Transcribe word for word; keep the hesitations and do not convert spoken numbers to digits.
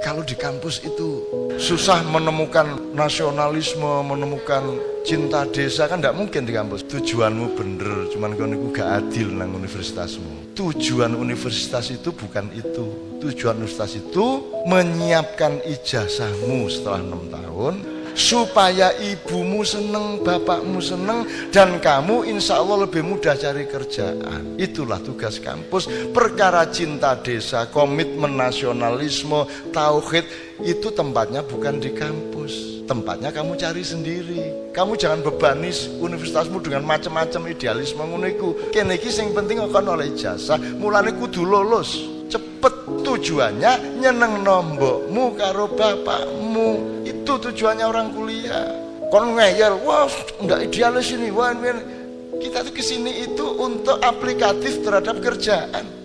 Kalau di kampus itu susah menemukan nasionalisme, menemukan cinta desa, kan tidak mungkin di kampus. Tujuanmu bener, cuman kau niku gak adil nang universitasmu. Tujuan universitas itu bukan itu. Tujuan universitas itu menyiapkan ijazahmu setelah enam tahun supaya ibumu seneng, bapakmu seneng, dan kamu insya Allah lebih mudah cari kerjaan. Itulah tugas kampus. Perkara cinta desa, komitmen nasionalisme, tauhid, itu tempatnya bukan di kampus. Tempatnya kamu cari sendiri. Kamu jangan bebani universitasmu dengan macam-macam idealisme ngono iku. Kene iki sing penting akan oleh ijazah, mulane kudu lulus. Cepet, tujuannya nyeneng nombokmu karo bapakmu. Itu tujuannya orang kuliah. Kon ngeyel, wah enggak idealis ini, wah ini. Kita tuh kesini itu untuk aplikatif terhadap kerjaan.